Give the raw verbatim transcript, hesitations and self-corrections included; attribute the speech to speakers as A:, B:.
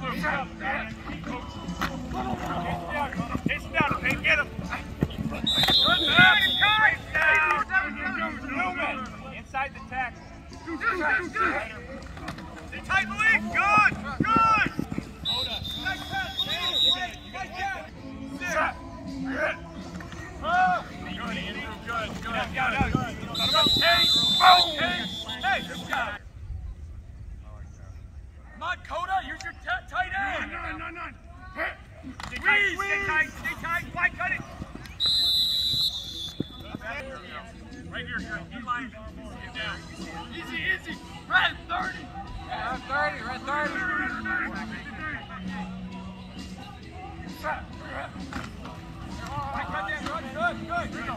A: Inside the tackle.
B: Stay tight, Malik. Good. Good.
A: Hold us.
B: Nice pass, Malik. Nice pass.
A: Good, Andrew. Good. Good.
B: Down, down, down.
A: Good.
B: Hey, boom. Hey, hey, this guy. Come on, Coda. Use your tight end.
A: None, none, none.
B: Stay tight, stay tight, stay tight. Why cut it?
A: Right here, here. He line. Get down.
B: Easy, easy. Red thirty.
C: Red thirty, red thirty.
B: Right, cut that. Good, good, good.